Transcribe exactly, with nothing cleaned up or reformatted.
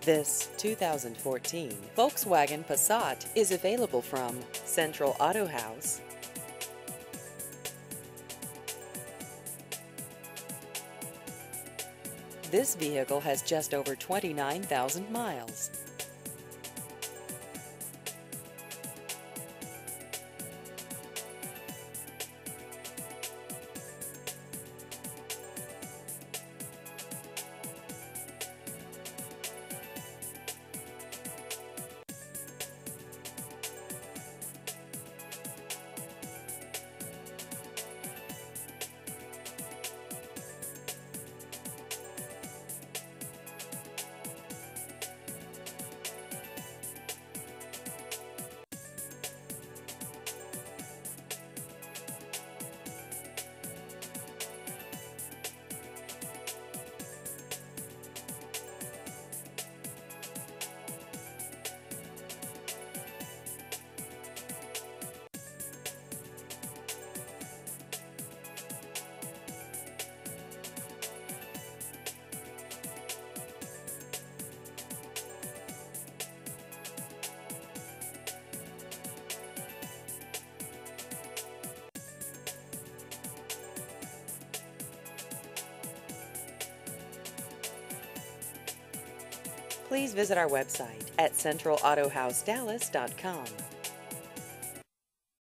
This two thousand fourteen Volkswagen Passat is available from Central Auto House. This vehicle has just over twenty-nine thousand miles. Please visit our website at central auto house dallas dot com.